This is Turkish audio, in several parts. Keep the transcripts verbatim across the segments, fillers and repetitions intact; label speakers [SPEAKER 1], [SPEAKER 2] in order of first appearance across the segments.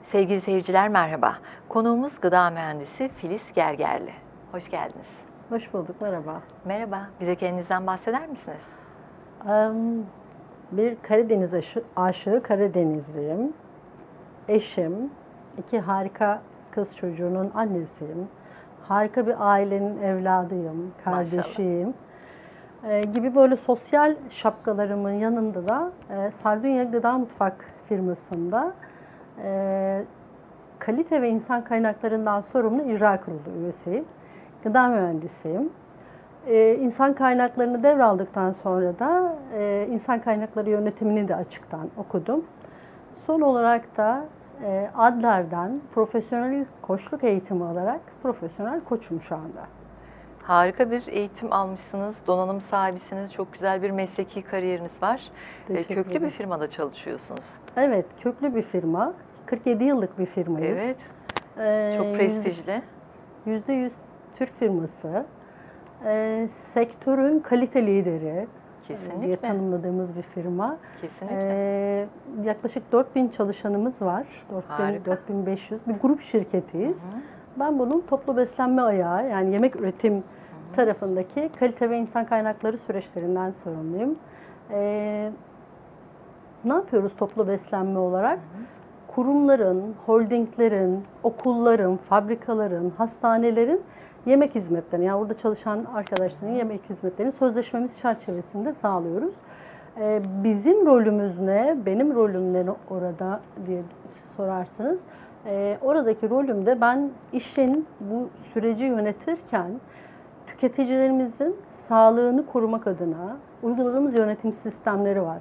[SPEAKER 1] Sevgili seyirciler merhaba. Konuğumuz gıda mühendisi Filiz Gergerli. Hoş geldiniz.
[SPEAKER 2] Hoş bulduk, merhaba.
[SPEAKER 1] Merhaba, bize kendinizden bahseder misiniz?
[SPEAKER 2] Em, Bir Karadeniz aşı- aşığı Karadenizliyim. Eşim, iki harika kız çocuğunun annesiyim. Harika bir ailenin evladıyım, kardeşiyim. Ee, gibi böyle sosyal şapkalarımın yanında da e, Sardunya Gıda Mutfak firmasında e, kalite ve insan kaynaklarından sorumlu icra kurulu üyesiyim. Gıda mühendisiyim. Ee, insan kaynaklarını devraldıktan sonra da e, insan kaynakları yönetimini de açıktan okudum. Son olarak da e, Adler'den profesyonel koçluk eğitimi alarak profesyonel koçum şu anda.
[SPEAKER 1] Harika bir eğitim almışsınız, donanım sahibisiniz, çok güzel bir mesleki kariyeriniz var. E,
[SPEAKER 2] Teşekkür
[SPEAKER 1] Köklü bir
[SPEAKER 2] ederim.
[SPEAKER 1] firmada çalışıyorsunuz.
[SPEAKER 2] Evet, köklü bir firma. kırk yedi yıllık bir firmayız.
[SPEAKER 1] Evet,
[SPEAKER 2] Ee,
[SPEAKER 1] çok prestijli.
[SPEAKER 2] yüzde yüz Türk firması. Ee, sektörün kalite lideri diye
[SPEAKER 1] Kesinlikle,
[SPEAKER 2] tanımladığımız bir firma.
[SPEAKER 1] kesinlikle.
[SPEAKER 2] Ee, yaklaşık dört bin çalışanımız var. dört bin,
[SPEAKER 1] Harika.
[SPEAKER 2] dört bin beş yüz bir grup şirketiyiz.
[SPEAKER 1] Hı hı.
[SPEAKER 2] Ben bunun toplu beslenme ayağı, yani yemek üretim tarafındaki kalite ve insan kaynakları süreçlerinden sorumluyum. Ee, ne yapıyoruz toplu beslenme olarak? Kurumların, holdinglerin, okulların, fabrikaların, hastanelerin yemek hizmetlerini, yani orada çalışan arkadaşların yemek hizmetlerini sözleşmemiz çerçevesinde sağlıyoruz. Ee, bizim rolümüz ne, benim rolüm ne orada diye sorarsanız, e, oradaki rolümde ben işin bu süreci yönetirken tüketicilerimizin sağlığını korumak adına uyguladığımız yönetim sistemleri var.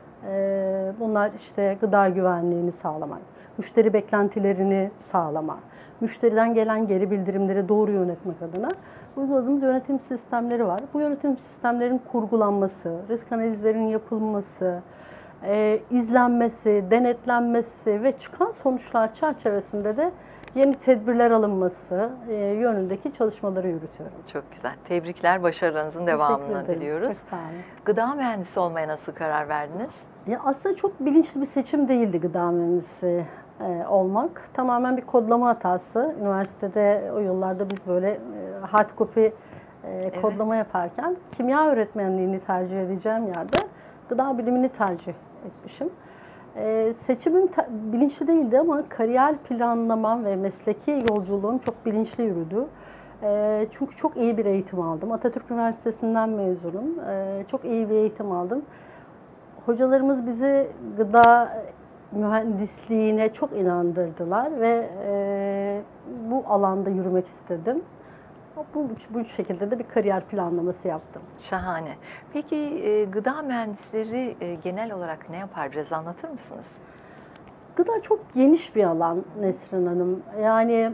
[SPEAKER 2] Ee, Bunlar işte gıda güvenliğini sağlamak, müşteri beklentilerini sağlama, müşteriden gelen geri bildirimleri doğru yönetmek adına uyguladığımız yönetim sistemleri var. Bu yönetim sistemlerin kurgulanması, risk analizlerinin yapılması, e, izlenmesi, denetlenmesi ve çıkan sonuçlar çerçevesinde de yeni tedbirler alınması e, yönündeki çalışmaları yürütüyorum.
[SPEAKER 1] Çok güzel. Tebrikler, başarılarınızın
[SPEAKER 2] Teşekkür
[SPEAKER 1] devamını
[SPEAKER 2] ederim.
[SPEAKER 1] diliyoruz.
[SPEAKER 2] Çok sağ olun.
[SPEAKER 1] Gıda mühendisi olmaya nasıl karar verdiniz?
[SPEAKER 2] Ya aslında çok bilinçli bir seçim değildi gıda mühendisi e, olmak. Tamamen bir kodlama hatası. Üniversitede o yıllarda biz böyle e, hard copy e, kodlama yaparken kimya öğretmenliğini tercih edeceğim yerde gıda bilimini tercih etmişim. E, seçimim ta- bilinçli değildi ama kariyer planlamam ve mesleki yolculuğum çok bilinçli yürüdü. E, çünkü çok iyi bir eğitim aldım. Atatürk Üniversitesi'nden mezunum. E, çok iyi bir eğitim aldım. Hocalarımız bizi gıda mühendisliğine çok inandırdılar ve e, bu alanda yürümek istedim. Bu, bu şekilde de bir kariyer planlaması yaptım.
[SPEAKER 1] Şahane. Peki e, gıda mühendisleri e, genel olarak ne yapar? Biraz anlatır mısınız?
[SPEAKER 2] Gıda çok geniş bir alan Nesrin Hanım. Yani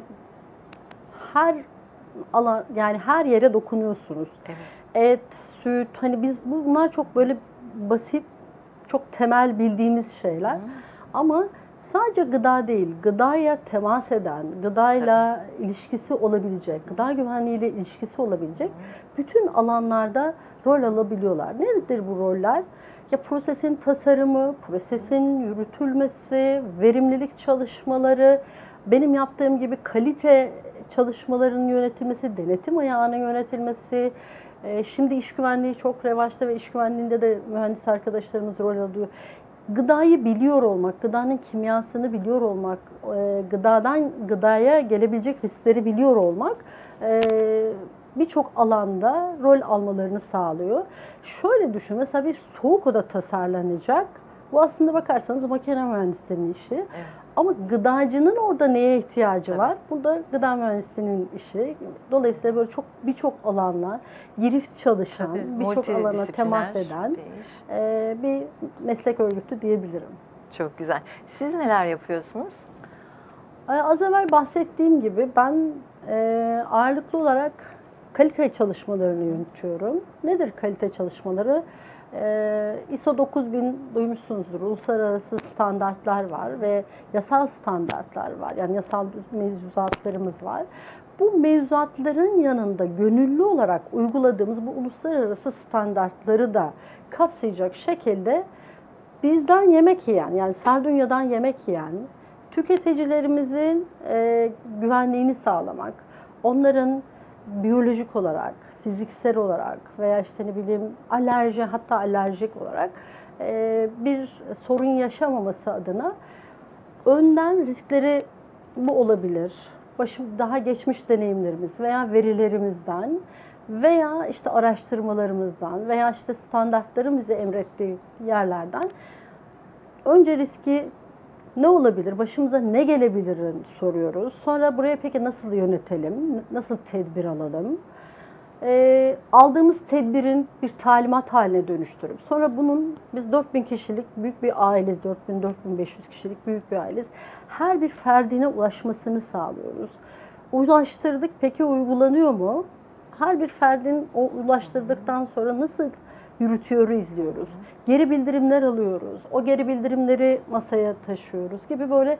[SPEAKER 2] her alan, yani her yere dokunuyorsunuz.
[SPEAKER 1] Evet.
[SPEAKER 2] Et, süt, hani biz bunlar çok böyle basit, çok temel bildiğimiz şeyler.
[SPEAKER 1] Hı.
[SPEAKER 2] Ama sadece gıda değil, gıdaya temas eden, gıdayla ilişkisi olabilecek, gıda güvenliğiyle ilişkisi olabilecek bütün alanlarda rol alabiliyorlar. Nedir bu roller? Ya prosesin tasarımı, prosesin yürütülmesi, verimlilik çalışmaları, benim yaptığım gibi kalite çalışmalarının yönetilmesi, denetim ayağının yönetilmesi. Şimdi iş güvenliği çok revaçta ve iş güvenliğinde de mühendis arkadaşlarımız rol alıyor. Gıdayı biliyor olmak, gıdanın kimyasını biliyor olmak, gıdadan gıdaya gelebilecek riskleri biliyor olmak birçok alanda rol almalarını sağlıyor. Şöyle düşün, mesela bir soğuk oda tasarlanacak. Bu aslında bakarsanız makine mühendislerinin işi.
[SPEAKER 1] Evet.
[SPEAKER 2] Ama gıdacının orada neye ihtiyacı
[SPEAKER 1] Tabii.
[SPEAKER 2] var? Bu da gıda mühendisinin işi. Dolayısıyla böyle çok birçok alanla girift çalışan, birçok alana temas eden bir, e, bir meslek örgütü diyebilirim.
[SPEAKER 1] Çok güzel. Siz neler yapıyorsunuz?
[SPEAKER 2] Az evvel bahsettiğim gibi ben e, ağırlıklı olarak kalite çalışmalarını yürütüyorum. Nedir kalite çalışmaları? E, I S O dokuz bin duymuşsunuzdur. Uluslararası standartlar var ve yasal standartlar var. Yani yasal mevzuatlarımız var. Bu mevzuatların yanında gönüllü olarak uyguladığımız bu uluslararası standartları da kapsayacak şekilde bizden yemek yiyen, yani Sardunya'dan yemek yiyen Tüketicilerimizin e, güvenliğini sağlamak, onların biyolojik olarak, fiziksel olarak veya işte ne bileyim alerji, hatta alerjik olarak e, bir sorun yaşamaması adına önden riskleri bu olabilir. Başım daha geçmiş deneyimlerimiz veya verilerimizden veya işte araştırmalarımızdan veya işte standartların bize emrettiği yerlerden önce riski ne olabilir, başımıza ne gelebilir soruyoruz. Sonra buraya peki nasıl yönetelim, nasıl tedbir alalım? E, aldığımız tedbirin bir talimat haline dönüştürüp sonra bunun biz dört bin kişilik büyük bir aileyiz, dört bin dört bin beş yüz kişilik büyük bir aileyiz. Her bir ferdine ulaşmasını sağlıyoruz. Ulaştırdık, peki uygulanıyor mu? Her bir ferdin o ulaştırdıktan sonra nasıl yürütüyor izliyoruz. Geri bildirimler alıyoruz. O geri bildirimleri masaya taşıyoruz gibi böyle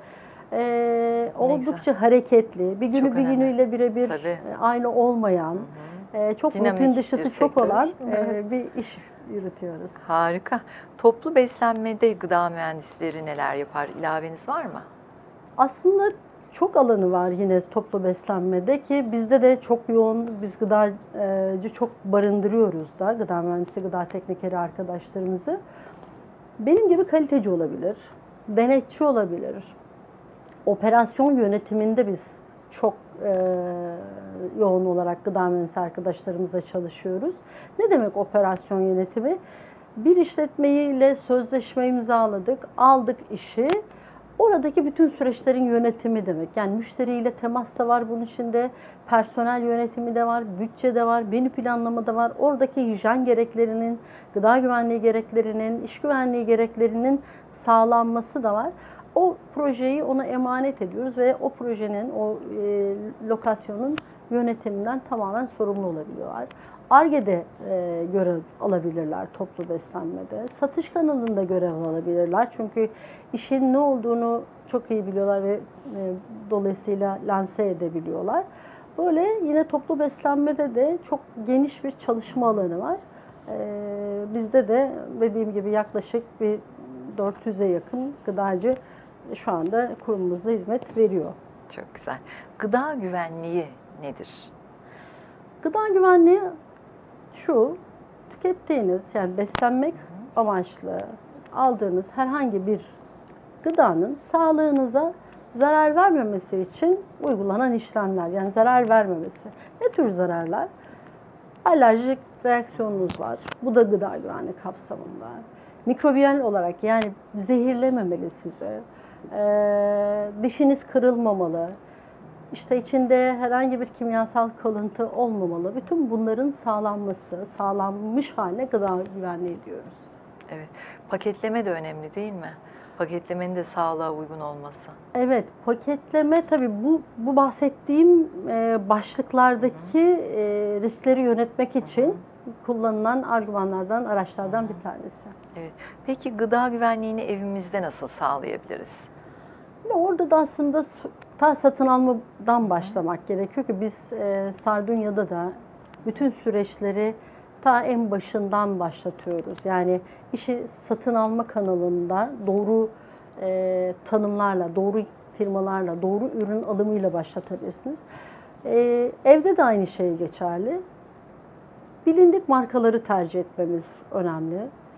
[SPEAKER 2] e, oldukça hareketli, bir günü
[SPEAKER 1] Çok
[SPEAKER 2] bir
[SPEAKER 1] önemli.
[SPEAKER 2] günüyle birebir
[SPEAKER 1] Tabii.
[SPEAKER 2] aynı olmayan, e, çok
[SPEAKER 1] Dinamik
[SPEAKER 2] rutin
[SPEAKER 1] bir
[SPEAKER 2] dışısı çok
[SPEAKER 1] sektör.
[SPEAKER 2] olan e, bir iş yürütüyoruz.
[SPEAKER 1] Harika. Toplu beslenmede gıda mühendisleri neler yapar? İlaveniz var mı?
[SPEAKER 2] Aslında çok alanı var yine toplu beslenmede ki bizde de çok yoğun, biz gıdacı çok barındırıyoruz da gıda mühendisi, gıda teknikeri arkadaşlarımızı. Benim gibi kaliteci olabilir, denetçi olabilir. Operasyon yönetiminde biz çok e, yoğun olarak gıda mühendisi arkadaşlarımızla çalışıyoruz. Ne demek operasyon yönetimi? Bir işletmeyle sözleşme imzaladık, aldık işi. Oradaki bütün süreçlerin yönetimi demek. Yani müşteriyle temas da var bunun içinde, personel yönetimi de var, bütçe de var, menü planlama da var. Oradaki hijyen gereklerinin, gıda güvenliği gereklerinin, iş güvenliği gereklerinin sağlanması da var. O projeyi ona emanet ediyoruz ve o projenin, o e, lokasyonun yönetiminden tamamen sorumlu olabiliyorlar. Ar-Ge'de e, görev alabilirler toplu beslenmede. Satış kanalında görev alabilirler. Çünkü işin ne olduğunu çok iyi biliyorlar ve e, dolayısıyla lanse edebiliyorlar. Böyle yine toplu beslenmede de çok geniş bir çalışma alanı var. E, bizde de dediğim gibi yaklaşık bir dört yüze yakın gıdacı şu anda kurumumuzda hizmet veriyor.
[SPEAKER 1] Çok güzel. Gıda güvenliği nedir?
[SPEAKER 2] Gıda güvenliği şu, tükettiğiniz yani beslenmek amaçlı aldığınız herhangi bir gıdanın sağlığınıza zarar vermemesi için uygulanan işlemler, yani zarar vermemesi. Ne tür zararlar? Alerjik reaksiyonunuz var. Bu da gıda güvenliği kapsamında. Mikrobiyal olarak yani zehirlememeli sizi. Ee, dişiniz kırılmamalı. İşte içinde herhangi bir kimyasal kalıntı olmamalı. Bütün bunların sağlanması, sağlanmış haline gıda güvenliği diyoruz.
[SPEAKER 1] Evet. Paketleme de önemli değil mi? Paketlemenin de sağlığa uygun olması.
[SPEAKER 2] Evet, paketleme tabii bu bu bahsettiğim e, başlıklardaki e, riskleri yönetmek için kullanılan argümanlardan, araçlardan bir tanesi.
[SPEAKER 1] Evet. Peki gıda güvenliğini evimizde nasıl sağlayabiliriz?
[SPEAKER 2] Ve orada da aslında ta satın almadan başlamak gerekiyor ki biz e, Sardunya'da da bütün süreçleri ta en başından başlatıyoruz. Yani işi satın alma kanalında doğru e, tanımlarla, doğru firmalarla, doğru ürün alımıyla başlatabilirsiniz. E, evde de aynı şey geçerli. Bilindik markaları tercih etmemiz önemli.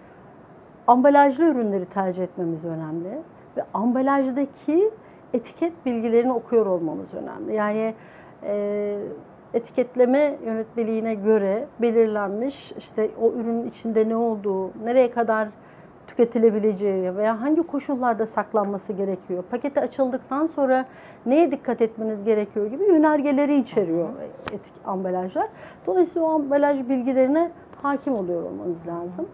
[SPEAKER 2] Ambalajlı ürünleri tercih etmemiz önemli. Ve ambalajdaki etiket bilgilerini okuyor olmamız önemli. Yani e, etiketleme yönetmeliğine göre belirlenmiş işte o ürünün içinde ne olduğu, nereye kadar tüketilebileceği veya hangi koşullarda saklanması gerekiyor, paketi açıldıktan sonra neye dikkat etmeniz gerekiyor gibi yönergeleri içeriyor etik ambalajlar. Dolayısıyla o ambalaj bilgilerine hakim oluyor olmanız lazım.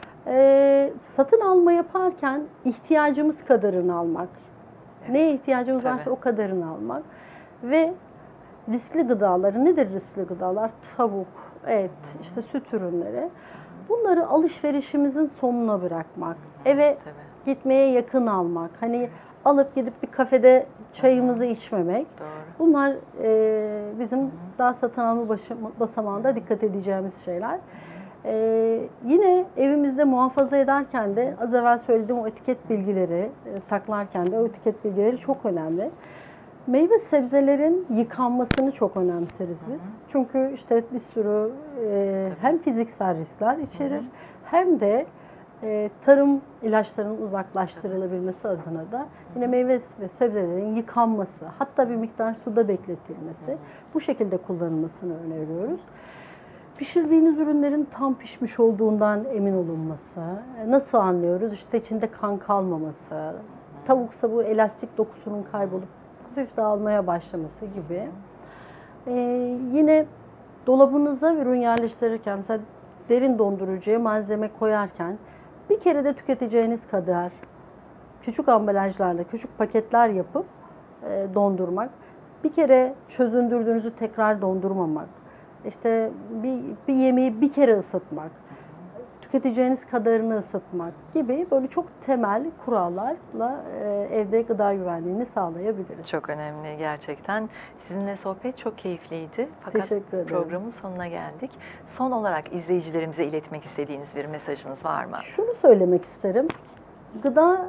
[SPEAKER 2] Ee, satın alma yaparken ihtiyacımız kadarını almak, evet. Neye ihtiyacımız
[SPEAKER 1] Tabii.
[SPEAKER 2] varsa o kadarını almak ve riskli gıdaları, nedir riskli gıdalar? Tavuk, et, Hı-hı. işte süt ürünleri. Bunları alışverişimizin sonuna bırakmak, Hı-hı. eve Tabii. gitmeye yakın almak, hani evet. alıp gidip bir kafede çayımızı Hı-hı. içmemek. Doğru. Bunlar e, bizim Hı-hı. daha satın alma basamağında dikkat edeceğimiz şeyler. Ee, yine evimizde muhafaza ederken de az evvel söylediğim o etiket bilgileri e, saklarken de o etiket bilgileri çok önemli. Meyve sebzelerin yıkanmasını çok önemseriz biz. Hı hı. Çünkü işte bir sürü e, hem fiziksel riskler içerir, hı hı, hem de e, tarım ilaçlarının uzaklaştırılabilmesi adına da yine meyve ve sebzelerin yıkanması, hatta bir miktar suda bekletilmesi, hı hı, bu şekilde kullanılmasını öneriyoruz. Pişirdiğiniz ürünlerin tam pişmiş olduğundan emin olunması. Nasıl anlıyoruz? İşte içinde kan kalmaması, tavuksa bu elastik dokusunun kaybolup hafif dağılmaya başlaması gibi. Ee, yine dolabınıza ürün yerleştirirken, mesela derin dondurucuya malzeme koyarken bir kere de tüketeceğiniz kadar küçük ambalajlarla, küçük paketler yapıp e, dondurmak. Bir kere çözündürdüğünüzü tekrar dondurmamak. İşte bir, bir yemeği bir kere ısıtmak, tüketeceğiniz kadarını ısıtmak gibi böyle çok temel kurallarla e, evde gıda güvenliğini sağlayabiliriz.
[SPEAKER 1] Çok önemli gerçekten. Sizinle sohbet çok keyifliydi. Fakat
[SPEAKER 2] Teşekkür ederim.
[SPEAKER 1] Programın sonuna geldik. Son olarak izleyicilerimize iletmek istediğiniz bir mesajınız var mı?
[SPEAKER 2] Şunu söylemek isterim. Gıda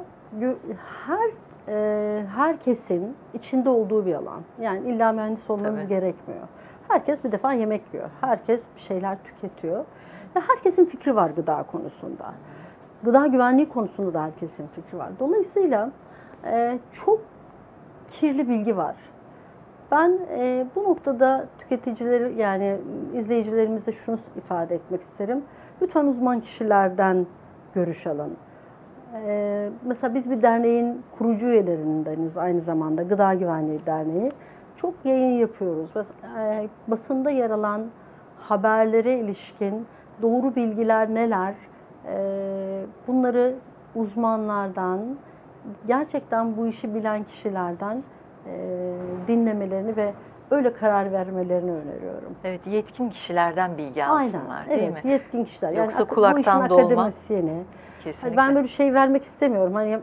[SPEAKER 2] her e, herkesin içinde olduğu bir alan. Yani illa mühendis olmanız Tabii. gerekmiyor. Herkes bir defa yemek yiyor. Herkes bir şeyler tüketiyor. Ve herkesin fikri var gıda konusunda. Gıda güvenliği konusunda da herkesin fikri var. Dolayısıyla e, çok kirli bilgi var. Ben e, bu noktada tüketicileri, yani izleyicilerimize şunu ifade etmek isterim. Lütfen uzman kişilerden görüş alın. E, mesela biz bir derneğin kurucu üyelerindeniz aynı zamanda, Gıda Güvenliği Derneği. Çok yayın yapıyoruz. E, basında yer alan haberlere ilişkin doğru bilgiler neler? E, bunları uzmanlardan, gerçekten bu işi bilen kişilerden e, dinlemelerini ve öyle karar vermelerini öneriyorum.
[SPEAKER 1] Evet, yetkin kişilerden bilgi alsınlar.
[SPEAKER 2] Aynen,
[SPEAKER 1] değil
[SPEAKER 2] evet,
[SPEAKER 1] mi?
[SPEAKER 2] yetkin kişiler.
[SPEAKER 1] Yoksa
[SPEAKER 2] yani
[SPEAKER 1] kulaktan
[SPEAKER 2] bu işin
[SPEAKER 1] dolma.
[SPEAKER 2] Akademisyeni.
[SPEAKER 1] Kesinlikle.
[SPEAKER 2] Ben böyle şey vermek istemiyorum. Hani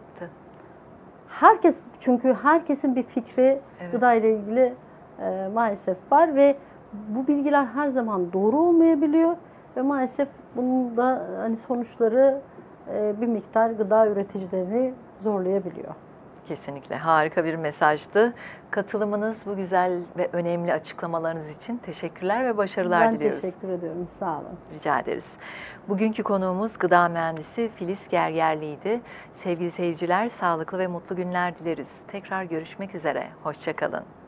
[SPEAKER 2] herkes, çünkü herkesin bir fikri evet. gıda ile ilgili e, maalesef var ve bu bilgiler her zaman doğru olmayabiliyor ve maalesef bunun da hani sonuçları e, bir miktar gıda üreticilerini zorlayabiliyor.
[SPEAKER 1] Kesinlikle harika bir mesajdı. Katılımınız, bu güzel ve önemli açıklamalarınız için teşekkürler ve başarılar
[SPEAKER 2] ben
[SPEAKER 1] diliyoruz.
[SPEAKER 2] Ben teşekkür ediyorum. Sağ olun.
[SPEAKER 1] Rica ederiz. Bugünkü konuğumuz gıda mühendisi Filiz Gergerli'ydi. Sevgili seyirciler, sağlıklı ve mutlu günler dileriz. Tekrar görüşmek üzere. Hoşça kalın.